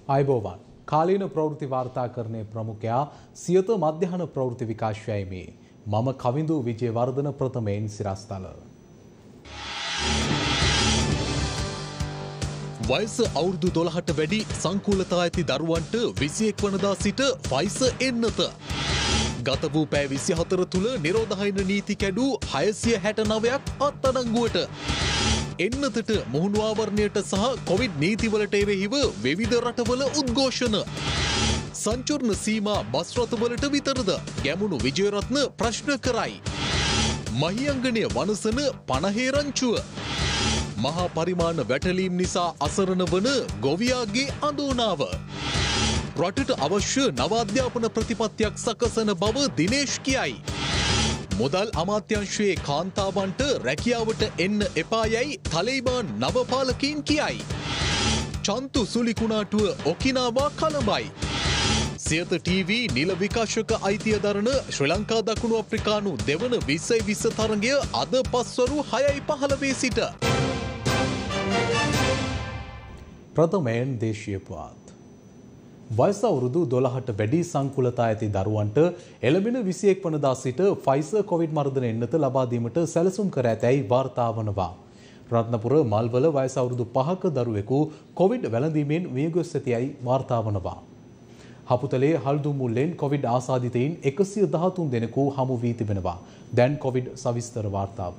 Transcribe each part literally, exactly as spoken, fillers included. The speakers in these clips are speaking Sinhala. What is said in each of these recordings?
आयबोवान කාලීන ප්‍රවෘත්ති වාර්තාකරණයේ ප්‍රමුඛයා සියත මධ්‍යහන ප්‍රවෘත්ති විකාශයයි මේ මම කවිඳු විජේවර්ධන ප්‍රථමයෙන් සිරස්තල. වයස අවුරුදු දොළහට වැඩි සංකූලතා ඇති දරුවන්ට විසිඑක වනදා සිට ෆයිසර් එන්නත. ගත වූ පැය විසිහතර තුළ නිරෝධායන නීති කැඩූ හයසිය හැටනවයක් අත්අඩංගුවට. එන්නතට මුහුණු ආවරණයට සහ කොවිඩ් නීතිවලට එරෙහිව විවිධ රටවල උද්ඝෝෂණ. සංචූර්ණ සීමා බස් රථවලට විතරද ගැමුණු විජේරත්න ප්‍රශ්න කරයි. මහියංගනය වනසන පනහේ රංචුව. මහා පරිමාණ වැටලීම් නිසා අසරණ වන ගොවියාගේ අඳෝනාව. රටට අවශ්‍ය නව අධ්‍යාපන ප්‍රතිපත්තියක් සකසන බව දිනේෂ් කියයි. මුදල් අමාත්‍යංශයේ කාන්තාවන්ට රැකියාවට එන්න එපායයි තලෙයිබාන් නවපාලකීන් කියයි. චන්තු සුලිකුණාටුව ඔකිනාවා කළඹයි. සියත ටීවී නිල විකාශක අයිතිය දරන ශ්‍රී ලංකා දකුණු අප්‍රිකානු දෙවන විස්සයි විස්ස තරගය අද පස්වරු හයයි පහළවේ සිට. ප්‍රථමයෙන් දේශීය පුවත්. වයස අවුරුදු දොළහට වැඩි සංකුලතා ඇති දරුවන්ට එළඹෙන විසිඑක වනදා සිට ෆයිසර් කොවිඩ් මර්ධන එන්නත ලබා දීමට සැලසුම් කර ඇතැයි වාර්තා වනවා. රත්නපුර මල්වල වයස අවුරුදු පහක දරුවෙකු කොවිඩ් වැළඳීමෙන් මියගොස් ඇතියයි වාර්තා වනවා. හපුතලේ හල්දුමුල්ලෙන් කොවිඩ් ආසාදිතයින් එකසිය දහතුන් දෙනෙකු හමු වී තිබෙනවා. දැන් කොවිඩ් සවිස්තර වාර්තාව.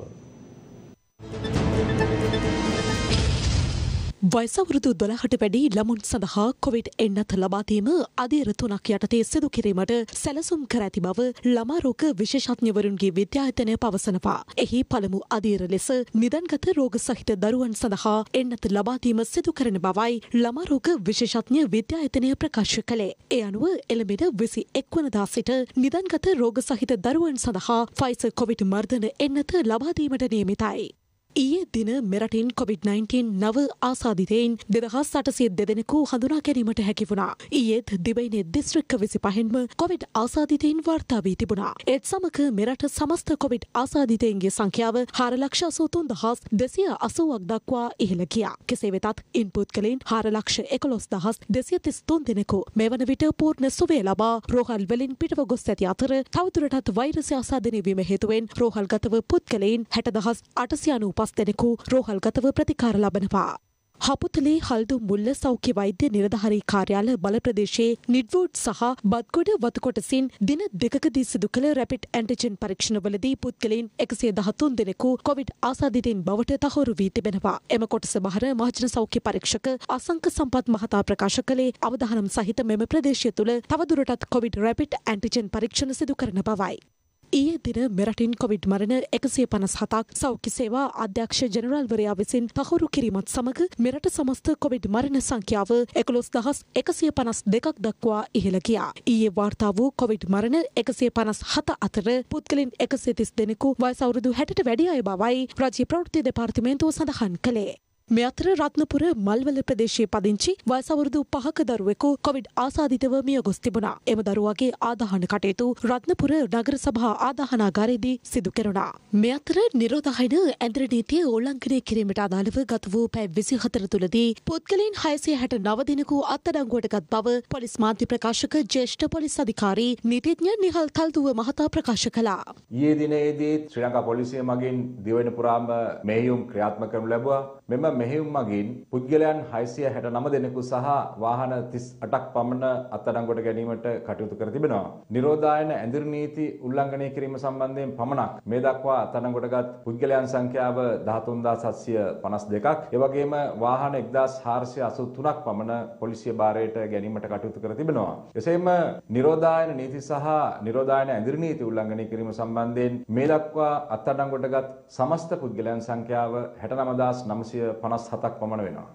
වයස අවුරුදු දොළහට වැඩි ළමුන් සඳහා කොවිඩ් එන්නත ලබා දීම අධීර තුනක් යටතේ සිදු කිරීමට සැලසුම් කර ඇති බව ළමා රෝග විශේෂඥවරුන්ගේ විද්‍යායතනය පවසනවා. එහි පළමු අධීර ලෙස නිදන්ගත රෝග සහිත දරුවන් සඳහා එන්නත ලබා දීම සිදු කරන බවයි ළමා රෝග විශේෂඥ විද්‍යායතනය ප්‍රකාශ කළේ. ඒ අනුව එළඹෙන විසිඑක වනදා සිට නිදන්ගත රෝග සහිත දරුවන් සඳහා ෆයිසර් කොවිඩ් මර්ධන එන්නත ලබා දීමට නියමිතයි. ඊයේ දින මෙරටින් කොවිඩ් නයින්ටීන් නව ආසාදිතයින් දෙදහස් අටසිය දෙදෙනෙකු හඳුනා ගැනීමට හැකි වුණා. ඊයේත් දිවයිනේ දිස්ත්‍රික්ක විසිපහෙන්ම කොවිඩ් ආසාදිතයින් වාර්තා වී තිබුණා. ඒත් සමග මෙරට සමස්ත කොවිඩ් ආසාදිතයින්ගේ සංඛ්‍යාව හාර ලක්ෂ අසූතුන් දහස් දෙසිය අසූවක් දක්වා ඉහළ ගියා. කෙසේ වෙතත් ඉන් පුද්ගලයන් හාර ලක්ෂ එකොළොස් දහස් දෙසිය තිස් තුන් දෙනෙකු මේ වන විට පූර්ණ සුවය ලබා රෝහල් වලින් පිටව ගොස් ඇති අතර තවදුරටත් වෛරසය ආසාදනය වීම හේතුවෙන් රෝහල්ගතව පුද්ගලයන් හැට දහස් අටසිය අනූපස් දෙනෙකු රෝහල්ගතව ප්‍රතිකාර ලබනවා. හපුතලේ හල්දු මුල්ල සෞඛ්‍ය වෛද්‍ය නිලධාරී කාර්යාල බල ප්‍රදේශයේ නිඩ්වුඩ් සහ බත්ගොඩ වතුකොටසින් දින දෙකකදී සිදු කළ රැපිඩ් ඇන්ටිජන් පරීක්ෂණවලදී පුද්ගලයන් එකසිය දහතුන් දෙනෙකු කොවිඩ් ආසාදිතයින් බවට තහවුරු වී තිබෙනවා. එම කොටස බහර මහජන සෞඛ්‍ය පරීක්ෂක අසංක සම්පත් මහතා ප්‍රකාශ කළේ අවධානම් සහිත මෙම ප්‍රදේශය තුළ තවදුරටත් කොවිඩ් රැපිඩ් ඇන්ටිජන් පරීක්ෂණ සිදු කරන බවයි. ඊයේ දින මෙරටින් කොවිඩ් මරණ එකසිය පනස් හතක් සෞඛ්‍ය සේවා අධ්‍යක්ෂ ජනරාල්වරයා විසින් තහවුරු කිරීමත් සමග මෙරට සමස්ත කොවිඩ් මරණ සංඛ්‍යාව එකොළොස් දහස් එකසිය පනස් දෙකක් දක්වා ඉහළ ගියා. ඊයේ වාර්තා වූ කොවිඩ් මරණ එකසිය පනස් හත අතර පුද්ගලයන් එකසිය තිස් දෙනෙකු වයස අවුරුදු හැටට වැඩි අය බවයි රාජ්‍ය ප්‍රවෘත්ති දෙපාර්තමේන්තුව සඳහන් කළේ. මේ අතර රත්නපුර මල්වල ප්‍රදේශයේ පදිංචි වයස අවුරුදු පහක දරුවෙකු කොවිඩ් ආසාදිතව මිය ගොස් තිබුණා. එම දරුවාගේ ආදාහන කටයුතු රත්නපුර නගර සභා ආදාහනාගාරයේදී සිදු කෙරුණා. මේ අතර නිරෝධායන ඇඳර නීතිය උල්ලංඝනය කිරීමට අදාළව ගත වූ පැය විසිහතර තුළදී පුද්ගලයන් හයසිය හැට නව දෙනෙකු අත්අඩංගුවට ගත් බව පොලිස් මාධ්‍ය ප්‍රකාශක ජ්‍යෙෂ්ඨ පොලිස් අධිකාරී නීතිඥ නිහල් තල්දුව මහතා ප්‍රකාශ කළා. ඊයේ දිනේදී ශ්‍රී ලංකා පොලිසිය මගින් දිවයින පුරාම මෙහෙයුම් ක්‍රියාත්මක කරනු ලැබුවා. මෙම මෙහෙයුම් මගින් පුද්ගලයන් හයසිය හැට නව දෙනෙකු සහ වාහන තිස් අටක් පමණ අත්අඩංගුවට ගැනීමට කටයුතු කර තිබෙනවා. නිරෝධායන ඇඳුරු නීති උල්ලංඝනය කිරීම සම්බන්ධයෙන් පමණක් මේ දක්වා අත්අඩංගුවටගත් පුද්ගලයන් සංඛ්‍යාව දහතුන් දහස් හත්සිය පනස් දෙකක්. ඒ වගේම වාහන එක්දාස් හාරසිය අසූ තුනක් පමණ පොලිසිය භාරයට ගැනීමට කටයුතු කර තිබෙනවා. එසේම නිරෝධායන නීති සහ නිරෝධායන ඇඳුරු නීති උල්ලංඝනය කිරීම සම්බන්ධයෙන් මේ දක්වා අත්අඩංගුවටගත් සමස්ත පුද්ගලයන් සංඛ්‍යාව හැට නව දහස් නවසිය පනස් හතක් පමණ වෙනවා.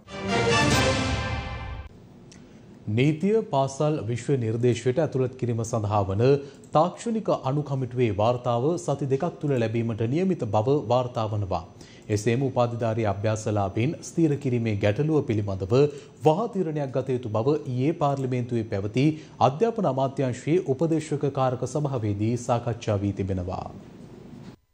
නීතිය පාසල් විශ්ව නිර්දේශයට ඇතුළත් කිරීම සඳහා වන තාක්ෂණික අනු කමිටුවේ වාර්තාව සති දෙකක් තුළ ලැබීමට නියමිත බව වාර්තා වනවා. එසේම උපාධිධාරී අභ්‍යාසලාභීන් ස්ථීර කිරීමේ ගැටලුව පිළිබඳව වහා තීරණයක් ගත යුතු බව ඊයේ පාර්ලිමේන්තුවේ පැවති අධ්‍යාපන අමාත්‍යාංශයේ උපදේශක කාරක සභාවේදී සාකච්ඡා වී තිබෙනවා.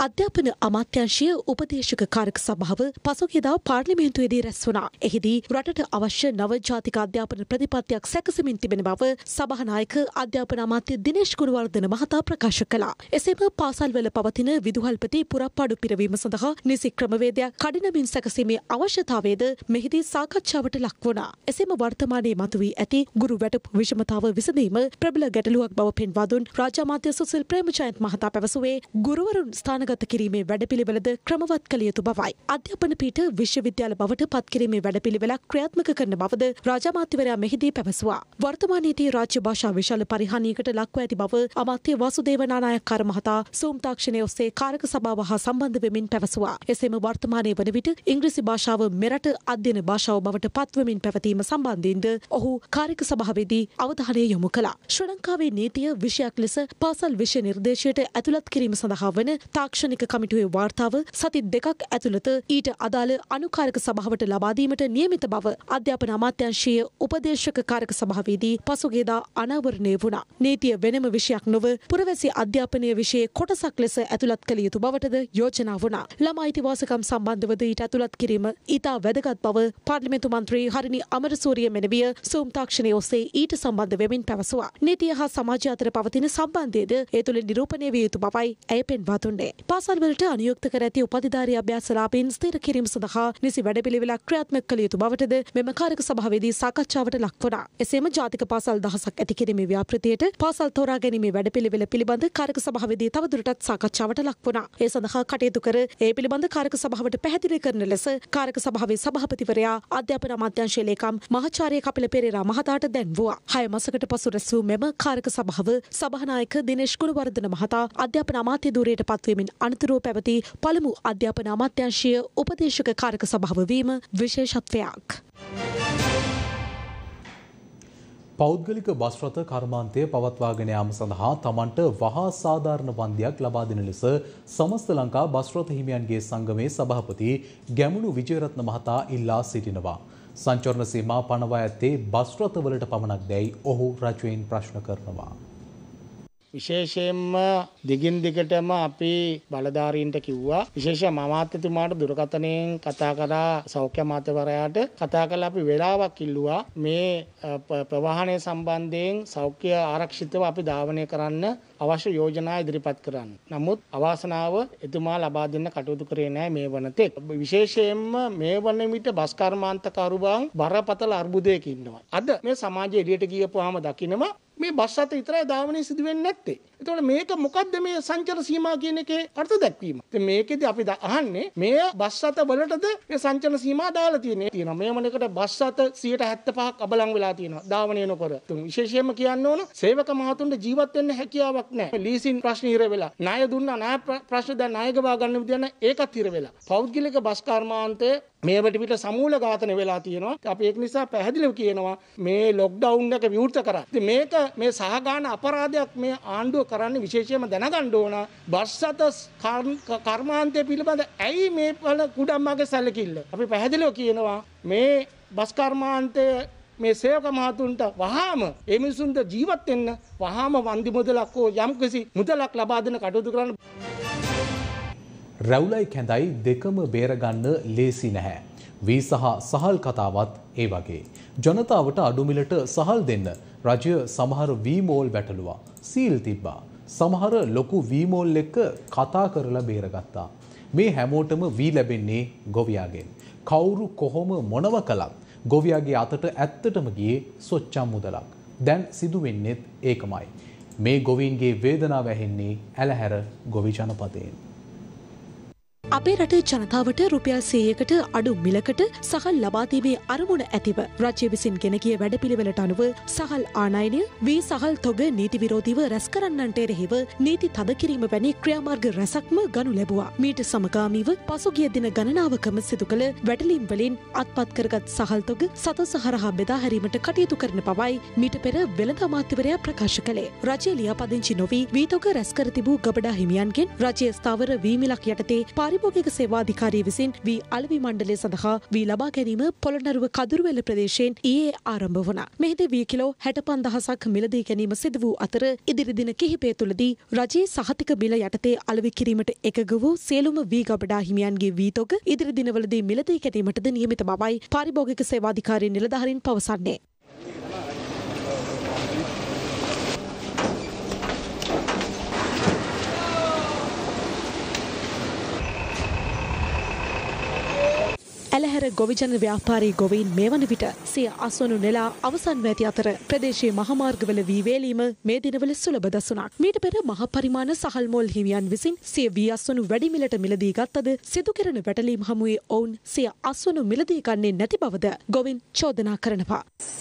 අධ්‍යාපන අමාත්‍යාංශය උපදේශක කාරක සභාව පසුගියදා පාර්ලිමේන්තුවේදී රැස් වුණා. එහිදී රටට අවශ්‍ය නව ජාතික අධ්‍යාපන ප්‍රතිපත්තියක් සැකසෙමින් තිබෙන බව සභානායක අධ්‍යාපන අමාත්‍ය දිනේෂ් ගුණවර්ධන මහතා ප්‍රකාශ කළා. එසේම පාසල්වල පවතින විදුහල්පති පුරප්පාඩු පිරවීම සඳහා නිසි ක්‍රමවේදයක් කඩිනමින් සැකසීමේ අවශ්‍යතාවයද මෙහිදී සාකච්ඡාවට ලක් වුණා. එසේම වර්තමානයේ මතුවී ඇති ගුරු වැටුප් විෂමතාව විසඳීම ප්‍රබල ගැටලුවක් බව පෙන්වා දුන් රාජ්‍ය අමාත්‍ය සුසිල් ප්‍රේමජයන්ත මහතා පැවසුවේ ගුරුවරුන් ස්ථානගත කිරීමේ වැඩපිළිවෙලද ක්‍රමවත් කළ යුතු බවයි. අධ්‍යාපන පීඨ විශ්වවිද්‍යාල බවට පත් කිරීමේ වැඩපිළිවෙලක් ක්‍රියාත්මක කරන බවද රාජ්‍ය අමාත්‍යවරයා මෙහිදී පැවසුවා. වර්තමානයේදී රාජ්‍ය භාෂා විශාල පරිහානියකට ලක්ව ඇති බව අමාත්‍ය වාසුදේව නානායක්කාර මහතා සූම් තාක්ෂණය ඔස්සේ කාරක සභාව හා සම්බන්ධ වෙමින් පැවසුවා. එසේම වර්තමානයේ වන විට ඉංග්‍රීසි භාෂාව මෙරට අධ්‍යයන භාෂාව බවට පත්වමින් පැවතීම සම්බන්ධයෙන්ද ඔහු කාරක සභාවේදී අවධානය යොමු කළා. ශ්‍රී ලංකාවේ නීතිය විෂයක් ලෙස පාසල් විෂය නිර්දේශයට ඇතුළත් කිරීම සඳහා වන තාක්ෂණික කමිටුවේ වාර්තාව සති දෙකක් ඇතුළත ඊට අදාළ අනුකාරක සභාවට ලබා දීමට නියමිත බව අධ්‍යාපන අමාත්‍යාංශයේ උපදේශක කාරක සභාවේදී පසුගියදා අනාවරණය වුණා. නීතිය වෙනම විෂයක් නොව පුරවැසි අධ්‍යාපනීය විෂයේ කොටසක් ලෙස ඇතුළත් කළ යුතු බවටද යෝජනා වුණා. ළමා අයිතිවාසිකම් සම්බන්ධවද ඊට ඇතුළත් කිරීම ඉතා වැදගත් බව පාර්ලිමේන්තු මන්ත්‍රී හරිනි අමරසූරිය මෙනවිය සූම් තාක්ෂණය ඔස්සේ ඊට සම්බන්ධ වෙමින් පැවසුවා. නීතිය හා සමාජය අතර පවතින සම්බන්ධයද ඒ තුළින් නිරූපණය විය යුතු බවයි ඇය පෙන්වා දුන්නේ. පාසල්වලට අනුයුක්ත කර ඇති උපාධිධාරී අභ්‍යාසලාභීන් ස්ථිර කිරීම සඳහා නිසි වැඩපිළිවෙලක් ක්‍රියාත්මක කළ යුතු බවටද මෙම කාරක සභාවේදී සාකච්ඡාවට ලක් වුණා. එසේම ජාතික පාසල් දහසක් ඇති කිරීමේ ව්‍යාපෘතියට පාසල් තෝරා ගැනීමේ වැඩපිළිවෙල පිළිබඳ කාරක සභාවේදී තවදුරටත් සාකච්ඡාවට ලක් වුණා. ඒ සඳහා කටයුතු කර ඒ පිළිබඳ කාරක සභාවට පැහැදිලි කරන ලෙස කාරක සභාවේ සභාපතිවරයා අධ්‍යාපන අමාත්‍යාංශයේ ලේකම් මහාචාර්ය කපිල පෙරේරා මහතාට දැන්වුවා. හය මාසකට පසු රැස් වූ මෙම කාරක සභාව සභානායක දිනේෂ් ගුණවර්ධන මහතා අධ්‍යාපන අමාත්‍ය ධූරයට පත්වීමෙන් අනතුරුව පැවති පළමු අධ්‍යාපන අමාත්‍යාංශීය උපදේශක කාරක සභාව වීම විශේෂත්වයක්. පෞද්ගලික බස් රථ කර්මාන්තය පවත්වාගෙන යාම සඳහා තමන්ට වහා සාධාරණ වන්දියක් ලබා දෙන ලෙස සමස්ත ලංකා බස් රථ හිමියන්ගේ සංගමේ සභාපති ගැමුණු විජයරත්න මහතා ඉල්ලා සිටිනවා. සංචරණ සීමා පනවා ඇත්තේ බස් රථවලට පමණක් දැයි ඔහු රජයෙන් ප්‍රශ්න කරනවා. විශේෂයෙන්ම දිගින් දිගටම අපි බලධාරීන්ට කිව්වා විශේෂයෙන්ම අමාත්‍යතුමාට දුරකථනයෙන් කතා කරා සෞඛ්‍ය අමාත්‍යවරයාට කතා කරලා අපි වෙලාවක් ඉල්ලුවා මේ ප්‍රවාහනය සම්බන්ධයෙන් සෞඛ්‍ය ආරක්ෂිතව අපි ධාවනය කරන්න අවශ්‍ය යෝජනා ඉදිරිපත් කරන්න. නමුත් අවාසනාව එතුමා ලබා දෙන්න කටයුතු කරේ නැහැ මේ වනතෙක්. විශේෂයෙන්ම මේ වන විට බස් කර්මාන්තකරුවන් බරපතල අර්බුදයක ඉන්නවා. අද මේ සමාජයේ එළියට ගියපුවාම දකින්නවා මේ බස් රථ විතරයි ධාවනය සිදු වෙන්නේ නැත්තේ. එතකොට මේක මොකද්ද මේ සංචාර සීමා කියන එකේ අර්ථ දැක්වීම? ඉතින් මේකෙදි අපි අහන්නේ මේ බස් රථ වලටද මේ සංචාර සීමා දාලා තියෙන්නේ. තියෙනවා. මේ මොනකට බස් රථ සියයට හැත්තෑ පහක් අබලන් වෙලා තියෙනවා. ධාවනය නොකර. තුන් විශේෂයෙන්ම කියන්න ඕන සේවක මහතුන්ට ජීවත් වෙන්න හැකියාවක් නැහැ. ලීසින් ප්‍රශ්න ඉර වෙලා. ණය දුන්නා ණය ප්‍රශ්න දැන් ණය ගවා ගන්න විදිය ඒකත් ඉර වෙලා. පෞද්ගලික බස් කර්මාන්තයේ මේවට පිට සමූල ඝාතන වෙලා තියෙනවා. අපි ඒක නිසා පැහැදිලිව කියනවා මේ ලොක්ඩවුන් එක විවෘත කරා. ඉතින් මේක මේ සහගාන අපරාධයක් මේ ආණ්ඩුව කරන්නේ විශේෂයෙන්ම දැනගන්න ඕන බස් රථ කර්මාන්තය පිළිබඳ ඇයි මේ වල කුඩම්මගේ සැලකිල්ල. අපි පැහැදිලිව කියනවා මේ බස් කර්මාන්තය මේ සේවක මහතුන්ට වහාම ඒ මිනිසුන්ට ජීවත් වෙන්න වහාම වන්දි මුදලක් හෝ යම්කිසි මුදලක් ලබා දෙන කටයුතු කරන්න. රැවුලයි කැඳයි දෙකම බේරගන්න ලේසි නැහැ. වී සහ සහල් කතාවත් ඒ වගේ. ජනතාවට අඩුමිලට සහල් දෙන්න රජය සමහර වී මෝල් වැටලුවා. සීල් තිබ්බා. සමහර ලොකු වී මෝල් එක්ක කතා කරලා බේරගත්තා. මේ හැමෝටම වී ලැබෙන්නේ ගොවියාගෙන්. කවුරු කොහොම මොනව කළත් ගොවියාගේ අතට ඇත්තටම ගියේ සොච්චම් මුදලක්. දැන් සිදු වෙන්නේත් ඒකමයි. මේ ගොවීන්ගේ වේදනාව ඇහෙන්නේ ඇලහැර ගොවි ජනපදයෙන්. අපේ රටේ ජනතාවට රුපියල් සීයකට අඩු මිලකට සහල් ලබා දීමේ අරමුණ ඇතිව රජය විසින් ගෙන ගිය වැඩපිළිවෙලට අනුව සහල් ආනයනය වී සහල් තොග නීති විරෝධීව රැස් කරන්නන්ට එරෙහිව නීති තද කිරීම වැනි ක්‍රියාමාර්ග රැසක්ම ගනු ලැබුවා. මීට සමගාමීව පසුගිය දින ගණනාවකම සිදු කළ වැටලීම් වලින් අත්පත් කරගත් සහල් තොග සතස හරහා බෙදා හැරීමට කටයුතු කරන බවයි මීට පෙර වෙළඳ අමාත්‍යවරයා ප්‍රකාශ කළේ. රජය ලියාපදිංචි නොවී වී තොග රැස් කර තිබූ ගබඩා හිමියන්ගෙන් රජයේ ස්ථාවර වී මිලක් යටතේ පාරිභෝගික සේවා අධිකාරිය විසින් වී අලෙවි මණ්ඩලය සඳහා වී ලබා ගැනීම පොළොන්නරුව කදුරුවෙල ප්‍රදේශයෙන් ඊයේ ආරම්භ වුණා. මෙහිදී වී කිලෝ හැට පන්දහසක් මිලදී ගැනීම සිදු වූ අතර ඉදිරි දින කිහිපය තුළදී රජයේ සහතික මිල යටතේ අලෙවි කිරීමට එකඟ වූ සියලුම වී ගබඩා හිමියන්ගේ වී තොග ඉදිරි දිනවලදී මිලදී ගැනීමටද නියමිත බවයි පාරිභෝගික සේවා අධිකාරිය නිලධාරීන් පවසන්නේ. ඇලහැර ගොවිජන ව්‍යාපාරී ගොවීන් මේ වන විට සිය අස්වනු නෙලා අවසන්ව ඇති අතර ප්‍රදේශයේ මහමාර්ගවල වී වේලීම මේ දිනවල සුලභ දසුණක්. මීට පෙර මහ පරිමාණ සහල් මෝල් හිමියන් විසින් සිය වී අස්වනු වැඩි මිලට මිලදී ගත්තද සිදු කෙරෙන වැටලීම් හමුවේ ඔවුන් සිය අස්වනු මිලදී ගන්නේ නැති බවද ගොවින් චෝදනා කරනවා.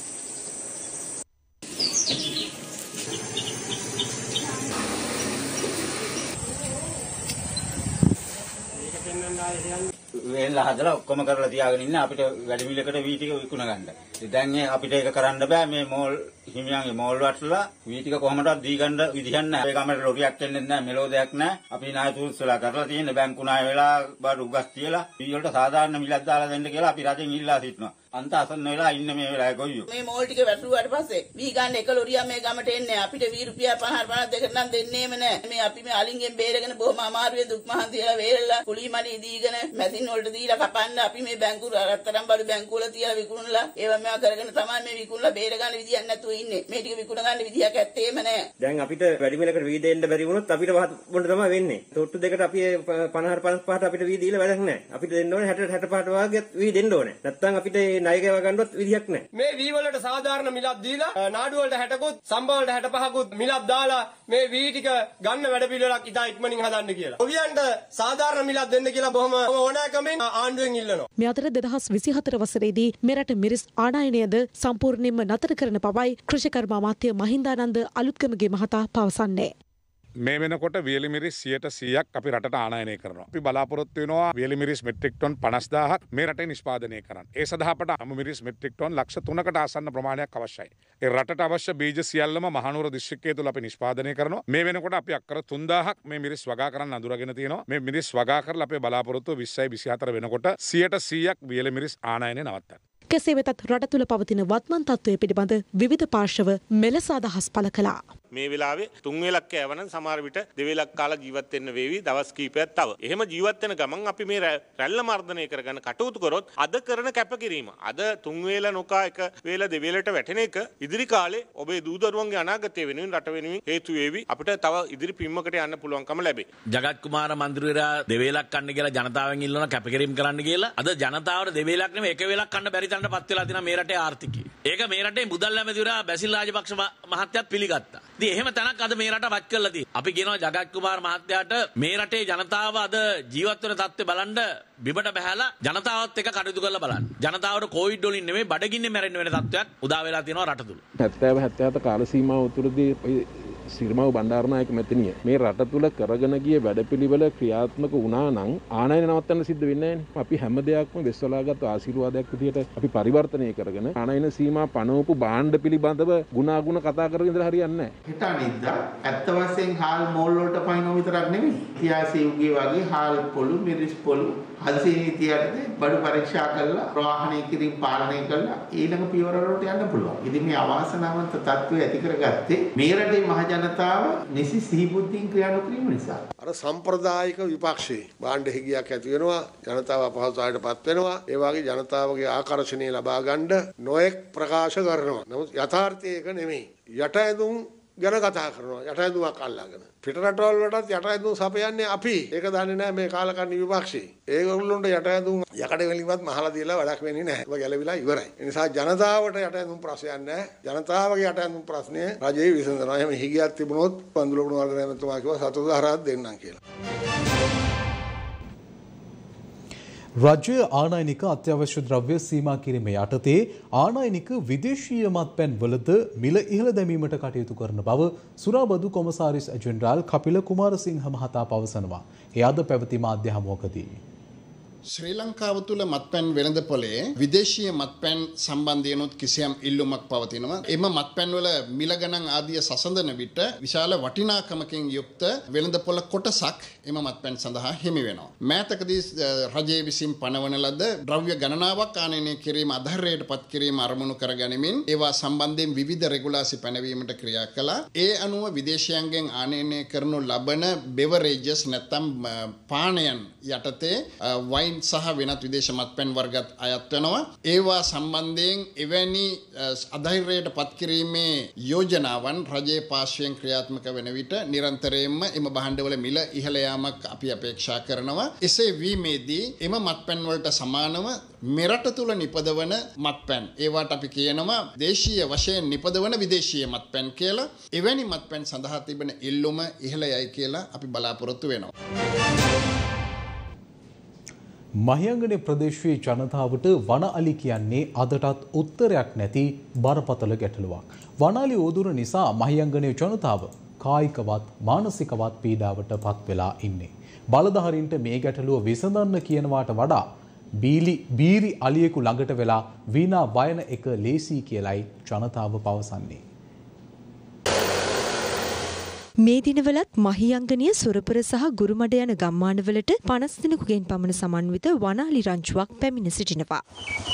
වෙලා හදලා ඔක්කොම කරලා තියාගෙන ඉන්න අපිට වැඩි මිලකට වී ටික විකුණ ගන්න. දැන් අපිට ඒක කරන්න බෑ මේ මෝල් හිමියන්ගේ මෝල් වටලා වී ටික කොහොමදවත් දී ගන්න විදිහක් නැහැ. ඒ ගමට ලොරියක් එන්නේ නැහැ, මෙලෝදයක් නැහැ. අපි ණය තුරුස්සලා කරලා තියෙන බැංකු ණය වෙලා බඩු උගස් තියලා වී වලට සාධාරණ මිලක් දාලා දෙන්න කියලා අපි රජෙන් ඉල්ලා සිටිනවා. අන්ත අසන්න වෙලා ඉන්න මේ වෙලාවේ ගොයියෝ. මේ මෝල් ටික වැටුවාට පස්සේ වී ගන්න එක ලොරියක් මේ ගමට එන්නේ අපිට වී රුපියල් පනහක් පනහක් දෙකට නම් දෙන්නේම නැහැ. මේ අපි මේ අලින්ගෙන් බේරගෙන බොහොම අමාරුවේ දුක් මහන්සි වෙලා වේරලා කුලී මඩි දීගෙන මැදින් වලට දීලා කපන්න අපි මේ බැංකු රත්තරන් බඩු බැංකු වල තියලා විකුණලා ඒවා මේවා කරගෙන තමයි මේ විකුණලා බේර ගන්න විදියක් නැතුව ඉන්නේ. මේ ටික විකුණ ගන්න විදියක් ඇත්තේම නැහැ. දැන් අපිට වැඩි මිලකට වී දෙන්න බැරි වුණොත් අපිට මොන තමයි වෙන්නේ. තොට්ටු දෙකට අපි පනහක් පනහක් අපිට වී දීලා වැඩක් නැහැ. අපිට දෙන්න ඕනේ හැට හැට පහට වගේ වී දෙන්න ඕනේ. නැත්තම් අපිට ණය ගෙව ගන්නවත් විදියක් නැහැ. මේ වී වලට සාධාරණ මිලක් දීලා නාඩු වලට හැටකුත් සම්බ වලට හැට පහකුත් මිලක් දාලා මේ වී ටික ගන්න වැඩ පිළිවෙලක් ඉතා ඉක්මනින් හදන්න කියලා. ඔවියන්ට සාධාරණ මිලක් දෙන්න කියලා බොහොම ඕනෑකමින් ආණ්ඩුවෙන් ඉල්ලනවා. මේ අතර දෙදහස් විසිහතර වසරේදී මෙරට මිරිස් ආනයනයද සම්පූර්ණයෙන්ම නතර කරන බවයි කෘෂිකර්ම අමාත්‍ය මහින්දානන්ද අලුත්ගමගේ මහතා පවසන්නේ. මේ වෙනකොට වියලි මිරිස් සියයට සීයක් අපි රටට ආනයනය කරනවා. අපි බලාපොරොත්තු වෙනවා වියලි මිරිස් මෙට්‍රික් ටොන් පනස් දාහක් මේ රටේ නිෂ්පාදනය කරන්න. ඒ සඳහා අපට අමු මිරිස් මෙට්‍රික් ටොන් ලක්ෂ තුනකට ආසන්න ප්‍රමාණයක් අවශ්‍යයි. ඒ රටට අවශ්‍ය බීජ සියල්ලම මහනුවර දිස්ත්‍රික්කය තුළ අපි නිෂ්පාදනය කරනවා. මේ වෙනකොට අපි අක්කර තුන්දාහක් මේ මිරිස් වගා කරන්න අඳුරගෙන තියෙනවා. මේ මිරිස් වගා කරලා අපේ බලාපොරොත්තුව විස්සයි විසිහතර වෙනකොට සියයට සීයක් වියලි මිරිස් ආනයනය නවත්තන්න. කෙසේ වෙතත් රට තුළ පවතින වත්මන් තත්ත්වය පිළිබඳ විවිධ පාර්ශව මෙලෙස අදහස් පළ කළා. මේ වෙලාවේ තුන් වේලක් කෑවනම් සමහර විට දෙවේලක් කාලා ජීවත් වෙන්න වේවි දවස් කීපයක් තව. එහෙම ජීවත් වෙන ගමන් අපි මේ රැල්ල මර්ධනය කරගන්න කටයුතු කරොත් අද කරන කැපකිරීම අද තුන් වේල නොකා එක වේල දෙවේලට වැටෙන එක ඉදිරි කාලේ ඔබේ දූ දරුවන්ගේ අනාගතය වෙනුවෙන් රට වෙනුවෙන් හේතු වේවි. අපිට තව ඉදිරි පිම්මකට යන්න පුළුවන්කම ලැබේ. ජගත් කුමාර මන්ත්‍රීවරයා දෙවේලක් කන්න කියලා ජනතාවෙන් ඉල්ලන කැපකිරීම කරන්න කියලා අද ජනතාවට දෙවේලක් නෙමෙයි එක වේලක් කන්න බැරි තරමට පත් වෙලා තියෙනවා මේ රටේ ආර්ථිකය. ඒක මේ රටේ මුදල් ඇමතිවරයා බැසිල් රාජපක්ෂ මහත්තයාත් පිළිගත්තා. ඉතින් එහෙම තැනක් අද මේ රට වත් කරලා තියෙනවා. අපි කියනවා ජගත් කුමාර මහත්තයාට මේ රටේ ජනතාව අද ජීවත් වෙන තත්ත්වය බලන්න බිමට බහැලා ජනතාවත් එක්ක කටයුතු කරලා බලන්න. ජනතාවට කොවිඩ් වලින් නෙමෙයි බඩගින්නේ මැරෙන්න වෙන තත්ත්වයක් උදා වෙලා තියෙනවා රට තුල. හැත්තෑව හැත්තෑහත කාල සීමාව උතුරදී සිරිමාව බණ්ඩාරනායක මැතිනිය මේ රට තුල කරගෙන ගිය වැඩපිළිවෙල ක්‍රියාත්මක වුණා නම් ආනයන නවත්තන්න සිද්ධ වෙන්නේ නැහැ. අපි හැම දෙයක්ම වෙස්වලාගත් ආශිර්වාදයක් විදියට අපි පරිවර්තනය කරගෙන ආනයන සීමා පනවපු භාණ්ඩ පිළිබඳව ගුණාගුණ කතා කරගෙන ඉඳලා හරියන්නේ නැහැ. හිත අනිද්දා ඇත්ත වශයෙන් හාල් මෝල් වලට පයින්නෝ විතරක් නෙමෙයි. ඉතිහාසයේ උගේ වගේ හාල් පොළු මිරිස් පොළු හදිසි නීතියටදී බඩු පරීක්ෂා කරලා ප්‍රවාහණය කිරීම පාලනය කරලා ඊළඟ පියවර වලට යන්න පුළුවන්. ඉතින් මේ අවාසනාවන්ත තත්ත්වය ඇති කරගත්තේ මේ රටේ මහ ජනතාව නිසි සිහිබුද්ධියෙන් ක්‍රියා නොකිරීම නිසා. අර සම්ප්‍රදායික විපක්ෂයේ භාණ්ඩ හිගියක් ඇති වෙනවා, ජනතාව අපහසුතාවයටපත් වෙනවා. ඒ වගේ ජනතාවගේ ආකර්ෂණය ලබා ගන්න නොඑක් ප්‍රකාශ කරනවා. නමුත් යථාර්ථය ඒක නෙමෙයි. යට ඇඳුම් ගැන කතා කරනවා. යට ඇඳුමක් අල්ලාගෙන. පිට රටවල් වලටත් යට ඇඳුම් සපයන්නේ අපි. ඒක දන්නේ නැහැ මේ කාලකන්ණි විපක්ෂයේ. ඒගොල්ලොන්ට යට ඇඳුම් යකඩ වලින්වත් මහලා දීලා වැඩක් වෙන්නේ නැහැ. ඒක ගැලවිලා ඉවරයි. ඒ නිසා ජනතාවට යට ඇඳුම් ප්‍රශ්නයක් නැහැ. ජනතාවගේ යට ඇඳුම් ප්‍රශ්නය රජයේ විසඳනවා. එහෙම හිගියක් තිබුණොත් පන්දුලකුණු වර්ධන මහත්මයා කිව්වා සතුටුදාරයක් දෙන්නම් කියලා. රජය ආනයනික අත්‍යවශ්‍ය ද්‍රව්‍ය සීමා කිරීම යටතේ ආනයනික විදේශීය මත්පැන් වලද මිල ඉහළ දැමීමට කටයුතු කරන බව සුරාබදු කොමසාරිස් ජෙනරාල් කපිල කුමාරසිංහ මහතා පවසනවා. එය අද පැවති මාධ්‍ය හමුවකදී. ශ්‍රී ලංකාව තුළ මත්පැන් වෙළඳපොලේ විදේශීය මත්පැන් සම්බන්ධයෙන්ුත් කිසියම් ඉල්ලුමක් පවතිනවා. එම මත්පැන් වල මිල ගණන් ආදිය සසඳන විට විශාල වටිනාකමකින් යුක්ත වෙළඳපොළ කොටසක් එම මත්පැන් සඳහා හිමි වෙනවා. මෑතකදී රජය විසින් පනවන ලද ද්‍රව්‍ය ගණනාවක් ආනයනය කිරීම අධෛර්යයට පත් කිරීම අරමුණු කර ගනිමින් ඒවා සම්බන්ධයෙන් විවිධ රෙගුලාසි පැනවීමට ක්‍රියා කළා. ඒ අනුව විදේශයන්ගෙන් ආනයනය කරනු ලබන බෙවරේජස් නැත්නම් පානයන් යටතේ වයින් සහ වෙනත් විදේශ මත්පැන් වර්ගත් අයත් වෙනවා. ඒවා සම්බන්ධයෙන් එවැනි අධෛර්යයට පත් කිරීමේ යෝජනාවන් රජයේ පාර්ශ්වයෙන් ක්‍රියාත්මක වන විට නිරන්තරයෙන්ම එම භාණ්ඩවල මිල ඉහළ යාමක් අපි අපේක්ෂා කරනවා. එසේ වීමේදී එම මත්පැන් වලට සමානව මෙරට තුල නිපදවන මත්පැන් ඒවට අපි කියනවා දේශීය වශයෙන් නිපදවන විදේශීය මත්පැන් කියලා. එවැනි මත්පැන් සඳහා තිබෙන ඉල්ලුම ඉහළ යයි කියලා අපි බලාපොරොත්තු වෙනවා. මහියංගනේ ප්‍රදේශයේ ජනතාවට වන අලි කියන්නේ අදටත් උත්තරයක් නැති බරපතල ගැටලුවක්. වන අලි ඕදුර නිසා මහියංගනේ ජනතාව කායිකවත් මානසිකවත් පීඩාවට පත් වෙලා ඉන්නේ. බලධාරීන්ට මේ ගැටලුව විසඳන්න කියනවාට වඩා බීලි බීරි අලියෙකු ළඟට වෙලා වීණා වයන එක ලේසි කියලයි ජනතාව පවසන්නේ. මේ දිනවලත් මහියංගනීය සොරපුර සහ ගුරුමඩ යන ගම්මානවලට පනස් දිනකුගෙන් පමණ සමන්විත වනාලි රංචුවක් පැමිණ සිටිනවා.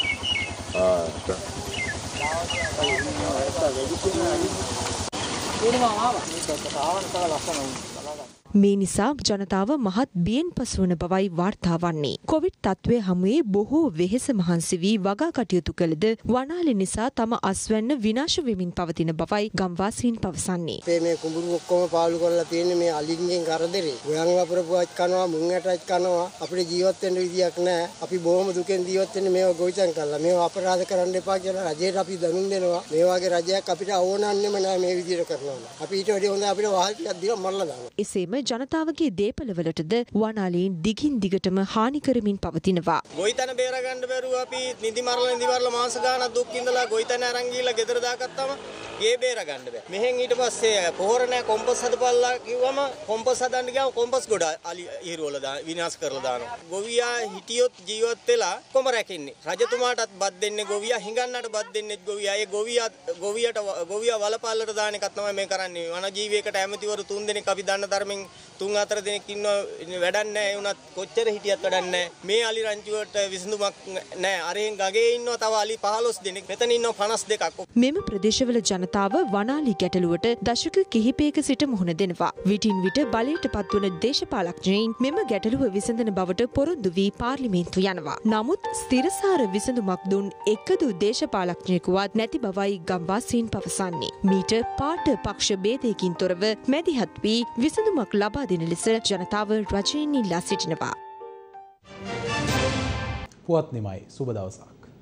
මේ නිසා ජනතාව මහත් බියෙන් පසුවන බවයි වාර්තා වන්නේ. කොවිඩ් තත්ත්වය හමුවේ බොහෝ වෙහෙස මහන්සි වී වගා කටයුතු කළද වනාලි නිසා තම අස්වැන්න විනාශ වෙමින් පවතින බවයි ගම්වාසීන් පවසන්නේ. මේ කුඹුරු ඔක්කොම පාලු කරලා තියෙන්නේ මේ අලින්ගෙන් කරදරේ. ගොයන් වපුරපුවත් කනවා, මුං ඇටත් කනවා. අපිට ජීවත් වෙන්න විදියක් නැහැ. අපි බොහොම දුකෙන් ජීවත් වෙන්නේ මේවා ගොවිතැන් කරලා. මේවා අපරාධ කරන්න එපා කියලා රජයට අපි දැනුම් දෙනවා. මේ වගේ රජයක් අපිට අවෝනන්නෙම නැහැ මේ විදියට කරනවා. අපි ඊට වඩා හොඳ අපිට වහල් ටිකක් දීලා මරලා දානවා. එසේම ජනතාවගේ දේපළවලටද වනාලීන් දිගින් දිගටම හානි කරමින් පවතිනවා. ගොවිතැන බේරගන්න බැරුව අපි නිදි මරලා නිදි මරලා මාස ගාණක් දුක් විඳලා ගොවිතැන අරන් ගිහලා ගෙදර දාගත්තාම ගේ බේරගන්න බෑ. මෙහෙන් ඊට පස්සේ පොහොර නැහැ කොම්පස් හදපල්ලා කිව්වම කොම්පස් හදන්න ගියාම කොම්පස් ගොඩ අලි ඉහිරුවල දාන විනාශ කරලා දානවා. ගොවියා හිටියොත් ජීවත් වෙලා කොම රැකින්නේ. රජතුමාටත් බත් දෙන්නේ ගොවියා, හිඟන්නට බත් දෙන්නේ ගොවියා. ඒ ගොවියා ගොවියට ගොවියා වලපල්ලට දාන එකක් තමයි මේ කරන්නේ. වන ජීවියකට ඇමතිවරු තුන් දෙනෙක් අපි දන්න ධර්මෙන් තුන් හතර දෙනෙක් ඉන්නවා වැඩක් නැහැ. ඒ වුණත් කොච්චර හිටියත් වැඩක් නැහැ. මේ අලි රංචුවට විසඳුමක් නැහැ. අරෙන් ගගේ ඉන්නවා තව අලි පහළොස් දෙනෙක්. මෙතන ඉන්නවා පනස් දෙකක්. මෙම ප්‍රදේශවල ජනතාව වනාලි ගැටලුවට දශක කිහිපයක සිට මුහුණ දෙනවා. විටින් විට බලයට පත්වන දේශපාලඥයින් මෙම ගැටලුව විසඳන බවට පොරොන්දු වී පාර්ලිමේන්තු යනවා. නමුත් ස්ථිරසාර විසඳුමක් දුන් එකදු දේශපාලඥයෙකුවත් නැති බවයි ගම්වාසීන් පවසන්නේ. මීට පාට පක්ෂ භේදයකින් තොරව මැදිහත් වී විසඳුමක් ලබා දෙන ලෙස ජනතාව රජයෙන් ඉල්ලා සිටිනවා. පුවත් නිමයි සුබ දවසක්.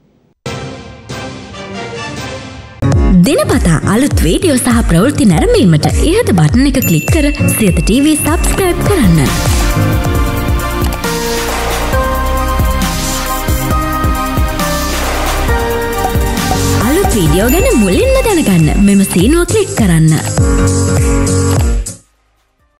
දිනපතා අලුත් වීඩියෝ සහ ප්‍රවෘත්ති නැරඹීමට ඉහත බටන් එක ක්ලික් කර සියත ටීවී සබ්ස්ක්‍රයිබ් කරන්න. අලුත් වීඩියෝ ගැන මුලින්ම දැනගන්න මෙම සීනුව ක්ලික් කරන්න.